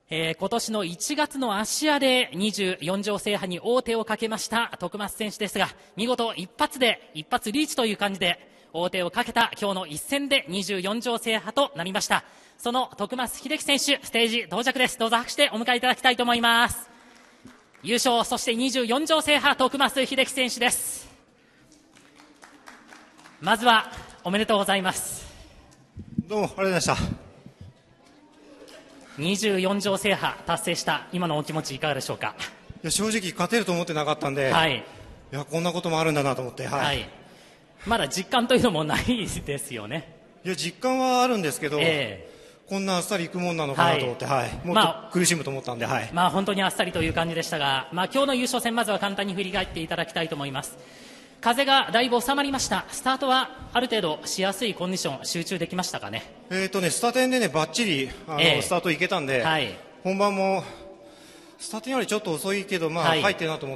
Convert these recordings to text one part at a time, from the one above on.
今年の1月の芦屋で24条制覇に王手をかけました徳増選手ですが、見事一発リーチという感じで王手をかけた今日の一戦で24条制覇となりました。その徳増秀樹選手、ステージ到着です。どうぞ拍手でお迎えいただきたいと思います。優勝、そして24条制覇徳増秀樹選手です。まずはおめでとうございます。 どうもありがとうございました。 24条制覇達成した今のお気持ちいかがでしょうか。 いや正直勝てると思ってなかったんで、 はい、 いやこんなこともあるんだなと思って、はいはい、まだ実感というのもないですよね。 いや実感はあるんですけど、こんなあっさりいくもんなのかなと思って、はいもっと苦しむと思ったんで、はい、 本当にあっさりという感じでしたが、今日の優勝戦まずは簡単に振り返っていただきたいと思います。風がだいぶ収まりました。スタートはある程度しやすいコンディション集中できましたかね。 スタテンでねバッチリスタートいけたんで、はい、本番もスタテンよりちょっと遅いけど、はい、入ってるなと思って、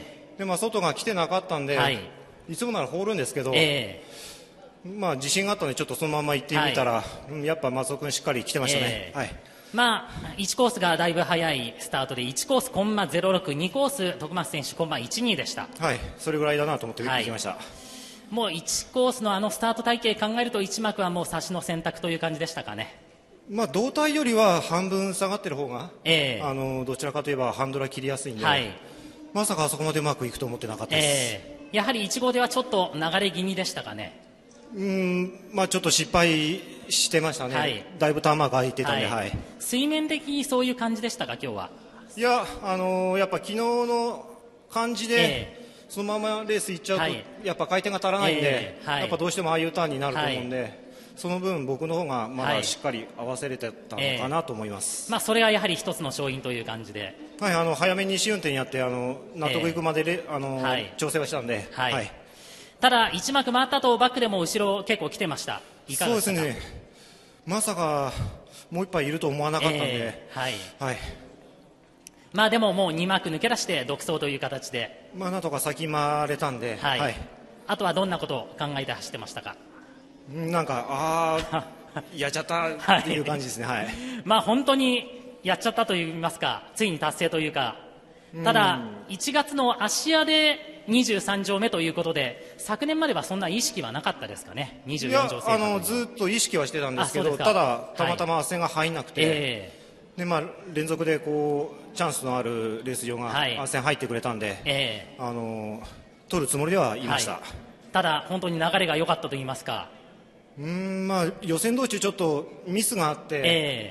で外が来てなかったんで、はい、いつもなら放るんですけど、自信があったのでちょっとそのまま行ってみたら、やっぱ松尾君しっかり来てましたね。はい、 1コースがだいぶ早いスタートで1コースコンマ06、2コース徳増選手コンマ12でした。 はい、それぐらいだなと思って行きました。 もう1コースのスタート体系考えると1幕はもう差しの選択という感じでしたかね。 胴体よりは半分下がってる方が、どちらかといえばハンドルは切りやすいんで、まさかあそこまでうまくいくと思ってなかったです。 やはり1号ではちょっと流れ気味でしたかね。 ちょっと失敗してましたね。だいぶターンマーク空いてたんで、 水面的にそういう感じでしたか今日は。 いや、やっぱ昨日の感じで、そのままレース行っちゃうと、やっぱ回転が足らないんで、やっぱどうしてもああいうターンになると思うんで、その分僕の方がまだしっかり合わせれてたのかなと思います。 それがやはり一つの勝因という感じで、 早めに試運転やって納得いくまで調整はしたんで、 ただ1幕回った後バックでも後ろ結構来てました。いかがですか。 そうですね、まさかもう一杯いると思わなかったんで、 でももう2幕抜け出して独走という形で、 なんとか先回れたんで、 あとはどんなことを考えて走ってましたか。 なんかやっちゃったっていう感じですね。 本当にやっちゃったといいますか、ついに達成というか、ただ1月の芦屋で23条目ということで、昨年まではそんな意識はなかったですかね。24条制覇ずっと意識はしてたんですけど、ただたまたま汗が入んなくて、連続でチャンスのあるレース場が汗入ってくれたんで、取るつもりではいました。 ただ本当に流れが良かったと言いますか、 予選道中ちょっとミスがあって、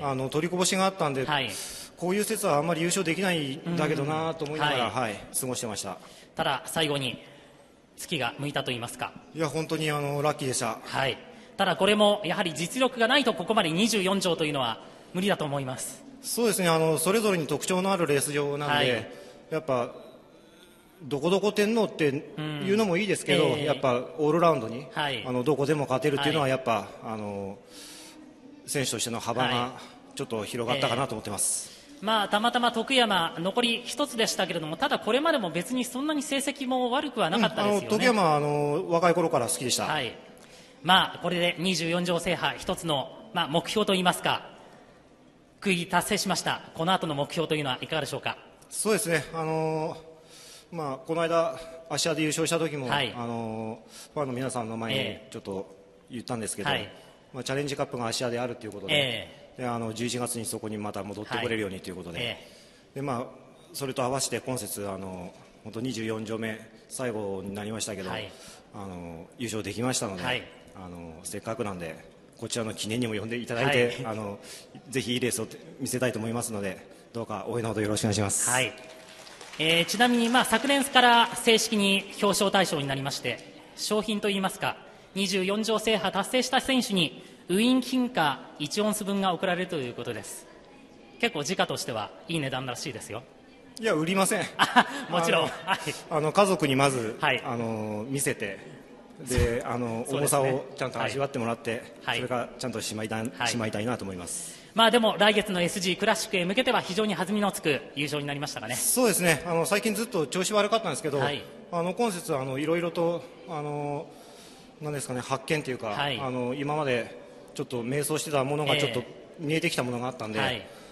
取りこぼしがあったんで、こういう説はあんまり優勝できないんだけどなと思いながら、過ごしてました。 ただ最後に月が向いたと言いますか、 いや本当にラッキーでした。 ただこれもやはり実力がないとここまで24条というのは無理だと思います。 そうですね、それぞれに特徴のあるレース場なんで、やっぱどこどこ天皇っていうのもいいですけど、やっぱオールラウンドに、どこでも勝てるっていうのはやっぱ、選手としての幅がちょっと広がったかなと思ってます。 たまたま徳山残り一つでしたけれども、ただこれまでも別にそんなに成績も悪くはなかったですよね。 徳山は若い頃から好きでした。 これで24条制覇一つの、目標といいますか区切り達成しました。この後の目標というのはいかがでしょうか。 そうですね、この間芦屋で優勝した時も、ファンの皆さんの前にちょっと言ったんですけど、チャレンジカップが芦屋であるということで、11月にそこにまた戻ってこれるようにということで、それと合わせて今節本当24条目最後になりましたけど、優勝できましたので、せっかくなんでこちらの記念にも呼んでいただいて、ぜひいいレースを見せたいと思いますので、どうか応援のほどよろしくお願いします。 ちなみに、昨年から正式に表彰対象になりまして、賞品といいますか24条制覇達成した選手にウィン金貨1オンス分が贈られるということです。結構時価としてはいい値段らしいですよ。 いや売りませんもちろん家族にまず、見せて、で重さをちゃんと味わってもらって、それからちゃんとしまいたいなと思います。 でも来月の SG クラシックへ向けては非常に弾みのつく優勝になりましたかね。 そうですね、最近ずっと調子悪かったんですけど、今節はいろいろとなんですかね、発見というか、今までちょっと迷走してたものがちょっと見えてきたものがあったんで、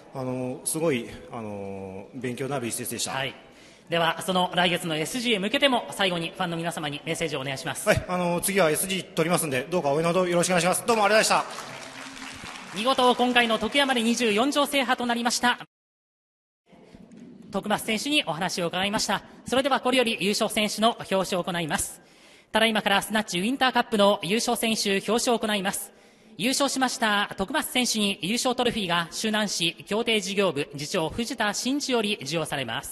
すごい、勉強になる一節でした。 はい、ではその来月の SG へ向けても最後にファンの皆様にメッセージをお願いします。 はい、次は SG 取りますんで、どうか応援のほどよろしくお願いします。どうもありがとうございました。 見事今回の徳山で24条制覇となりました徳増選手にお話を伺いました。それではこれより優勝選手の表彰を行います。ただいまからスナッチウィンターカップの優勝選手表彰を行います。優勝しました徳増選手に優勝トロフィーが周南市協定事業部次長藤田真嗣より授与されます。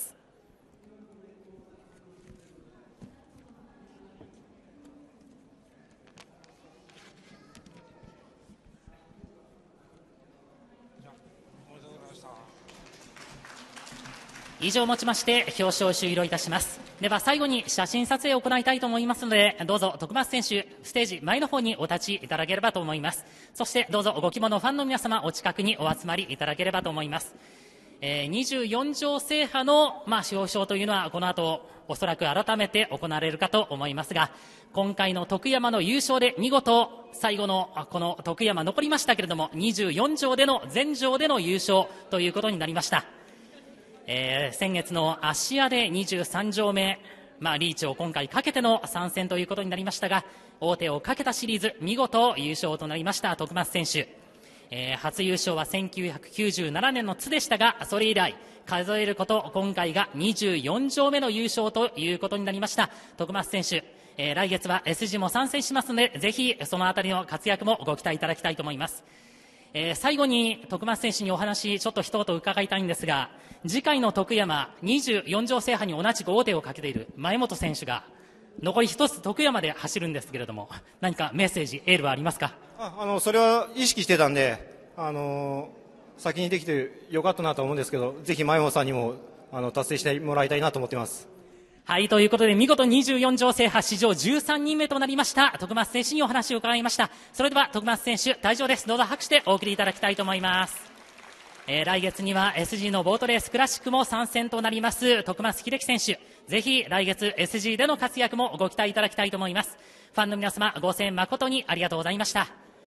以上をもちまして表彰を終了いたします。では最後に写真撮影を行いたいと思いますので、どうぞ徳増選手ステージ前の方にお立ちいただければと思います。そしてどうぞご希望のファンの皆様お近くにお集まりいただければと思います。24条制覇の、表彰というのはこの後おそらく改めて行われるかと思いますが、今回の徳山の優勝で見事最後のこの徳山残りましたけれども、24条での全条での優勝ということになりました。先月の芦屋で23条目、リーチを今回かけての参戦ということになりましたが、王手をかけたシリーズ見事優勝となりました徳増選手。初優勝は1997年の津でしたが、それ以来数えること今回が24条目の優勝ということになりました徳増選手。来月は SG も参戦しますので、ぜひそのあたりの活躍もご期待いただきたいと思います。最後に徳増選手にお話ちょっと一言伺いたいんですが、次回の徳山24条制覇に同じく王手をかけている前本選手が残り一つ徳山で走るんですけれども、何かメッセージエールはありますか？ それは意識してたんで、先にできてよかったなと思うんですけど、ぜひ前本さんにも達成してもらいたいなと思っています。 はい、ということで見事24条制覇史上13人目となりました徳増選手にお話を伺いました。それでは徳増選手退場です。どうぞ拍手でお送りいただきたいと思います。来月には SG のボートレースクラシックも参戦となります徳増秀樹選手、ぜひ来月 SG での活躍もご期待いただきたいと思います。ファンの皆様ご声援誠にありがとうございました。